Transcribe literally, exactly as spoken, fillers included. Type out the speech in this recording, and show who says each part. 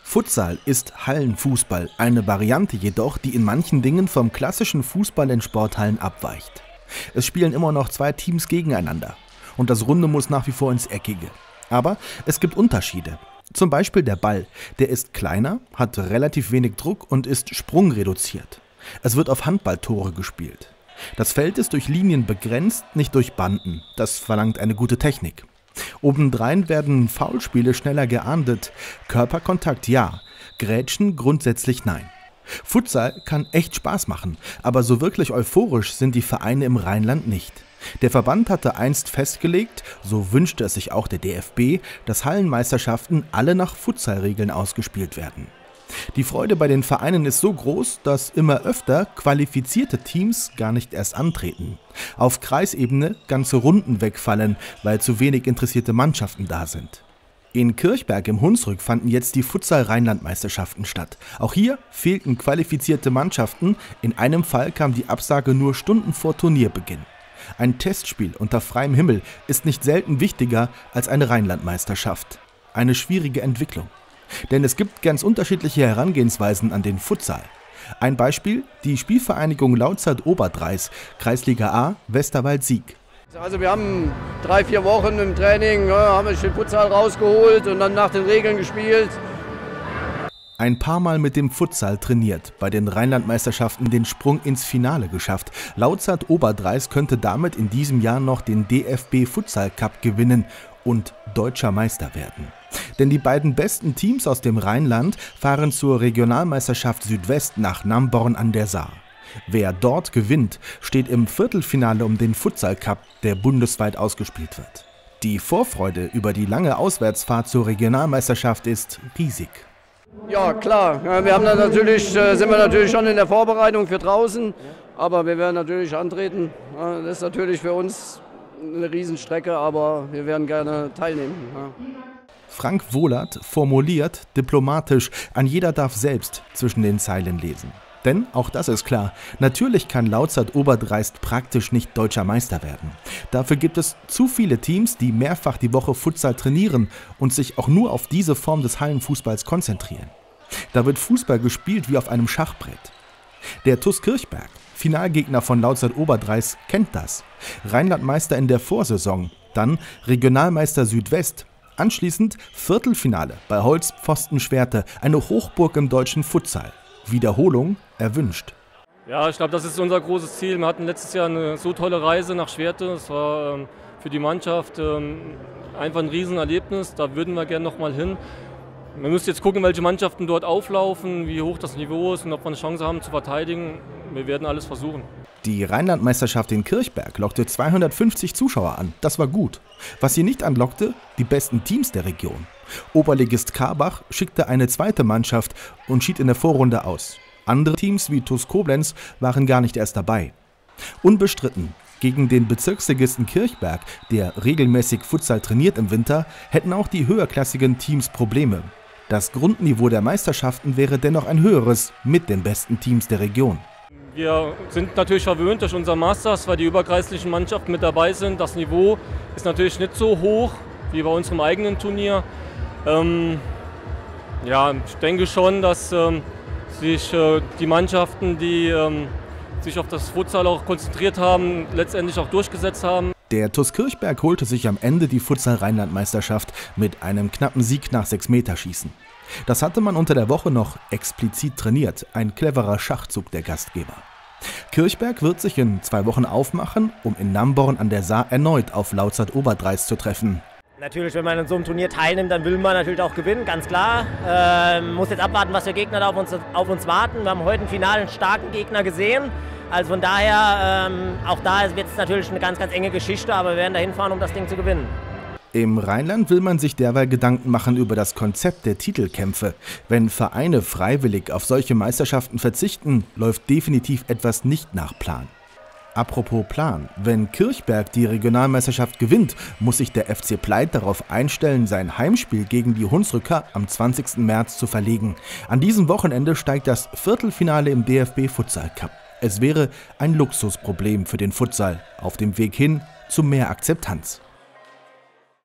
Speaker 1: Futsal ist Hallenfußball, eine Variante jedoch, die in manchen Dingen vom klassischen Fußball in Sporthallen abweicht. Es spielen immer noch zwei Teams gegeneinander und das Runde muss nach wie vor ins Eckige. Aber es gibt Unterschiede. Zum Beispiel der Ball, der ist kleiner, hat relativ wenig Druck und ist sprungreduziert. Es wird auf Handballtore gespielt. Das Feld ist durch Linien begrenzt, nicht durch Banden. Das verlangt eine gute Technik. Obendrein werden Foulspiele schneller geahndet. Körperkontakt ja, Grätschen grundsätzlich nein. Futsal kann echt Spaß machen, aber so wirklich euphorisch sind die Vereine im Rheinland nicht. Der Verband hatte einst festgelegt, so wünschte es sich auch der D F B, dass Hallenmeisterschaften alle nach Futsalregeln ausgespielt werden. Die Freude bei den Vereinen ist so groß, dass immer öfter qualifizierte Teams gar nicht erst antreten. Auf Kreisebene ganze Runden wegfallen, weil zu wenig interessierte Mannschaften da sind. In Kirchberg im Hunsrück fanden jetzt die Futsal-Rheinland-Meisterschaften statt. Auch hier fehlten qualifizierte Mannschaften, in einem Fall kam die Absage nur Stunden vor Turnierbeginn. Ein Testspiel unter freiem Himmel ist nicht selten wichtiger als eine Rheinlandmeisterschaft. Eine schwierige Entwicklung. Denn es gibt ganz unterschiedliche Herangehensweisen an den Futsal. Ein Beispiel, die Spielvereinigung Lauzert-Oberdreis, Kreisliga A, Westerwald-Sieg.
Speaker 2: Also wir haben drei, vier Wochen im Training, ja, haben wir den Futsal rausgeholt und dann nach den Regeln gespielt.
Speaker 1: Ein paar Mal mit dem Futsal trainiert, bei den Rheinlandmeisterschaften den Sprung ins Finale geschafft. Lauzert-Oberdreis könnte damit in diesem Jahr noch den D F B Futsal Cup gewinnen und deutscher Meister werden. Denn die beiden besten Teams aus dem Rheinland fahren zur Regionalmeisterschaft Südwest nach Namborn an der Saar. Wer dort gewinnt, steht im Viertelfinale um den Futsal Cup, der bundesweit ausgespielt wird. Die Vorfreude über die lange Auswärtsfahrt zur Regionalmeisterschaft ist riesig.
Speaker 2: Ja klar, wir haben da natürlich, sind wir natürlich schon in der Vorbereitung für draußen, aber wir werden natürlich antreten. Das ist natürlich für uns eine Riesenstrecke, aber wir werden gerne teilnehmen.
Speaker 1: Frank Wohlert formuliert diplomatisch, ein jeder darf selbst zwischen den Zeilen lesen. Denn, auch das ist klar, natürlich kann Lauzert-Oberdreis praktisch nicht deutscher Meister werden. Dafür gibt es zu viele Teams, die mehrfach die Woche Futsal trainieren und sich auch nur auf diese Form des Hallenfußballs konzentrieren. Da wird Fußball gespielt wie auf einem Schachbrett. Der T U S Kirchberg, Finalgegner von Lauzert-Oberdreis, kennt das. Rheinlandmeister in der Vorsaison, dann Regionalmeister Südwest. Anschließend Viertelfinale bei Holz Pfosten Schwerte, eine Hochburg im deutschen Futsal. Wiederholung erwünscht.
Speaker 3: Ja, ich glaube, das ist unser großes Ziel. Wir hatten letztes Jahr eine so tolle Reise nach Schwerte. Es war ähm, für die Mannschaft ähm, einfach ein Riesenerlebnis. Da würden wir gerne noch mal hin. Man müsste jetzt gucken, welche Mannschaften dort auflaufen, wie hoch das Niveau ist und ob wir eine Chance haben zu verteidigen. Wir werden alles versuchen.
Speaker 1: Die Rheinlandmeisterschaft in Kirchberg lockte zweihundertfünfzig Zuschauer an. Das war gut. Was sie nicht anlockte, die besten Teams der Region. Oberligist Karbach schickte eine zweite Mannschaft und schied in der Vorrunde aus. Andere Teams wie T U S Koblenz waren gar nicht erst dabei. Unbestritten, gegen den Bezirksligisten Kirchberg, der regelmäßig Futsal trainiert im Winter, hätten auch die höherklassigen Teams Probleme. Das Grundniveau der Meisterschaften wäre dennoch ein höheres mit den besten Teams der Region.
Speaker 3: Wir sind natürlich verwöhnt durch unser Masters, weil die überkreislichen Mannschaften mit dabei sind. Das Niveau ist natürlich nicht so hoch wie bei unserem eigenen Turnier. Ähm, ja, ich denke schon, dass ähm, sich äh, die Mannschaften, die ähm, sich auf das Futsal auch konzentriert haben, letztendlich auch durchgesetzt haben.
Speaker 1: Der T U S Kirchberg holte sich am Ende die Futsal-Rheinland-Meisterschaft mit einem knappen Sieg nach sechs Meterschießen. Das hatte man unter der Woche noch explizit trainiert, ein cleverer Schachzug der Gastgeber. Kirchberg wird sich in zwei Wochen aufmachen, um in Namborn an der Saar erneut auf Lauzert-Oberdreis zu treffen.
Speaker 4: Natürlich, wenn man in so einem Turnier teilnimmt, dann will man natürlich auch gewinnen, ganz klar. Ähm, muss jetzt abwarten, was für Gegner da auf uns, auf uns warten. Wir haben heute im Finale einen starken Gegner gesehen. Also von daher, ähm, auch da wird es natürlich eine ganz, ganz enge Geschichte, aber wir werden da hinfahren, um das Ding zu gewinnen.
Speaker 1: Im Rheinland will man sich derweil Gedanken machen über das Konzept der Titelkämpfe. Wenn Vereine freiwillig auf solche Meisterschaften verzichten, läuft definitiv etwas nicht nach Plan. Apropos Plan, wenn Kirchberg die Regionalmeisterschaft gewinnt, muss sich der F C Pleit darauf einstellen, sein Heimspiel gegen die Hunsrücker am zwanzigsten März zu verlegen. An diesem Wochenende steigt das Viertelfinale im D F B Futsal Cup. Es wäre ein Luxusproblem für den Futsal auf dem Weg hin zu mehr Akzeptanz.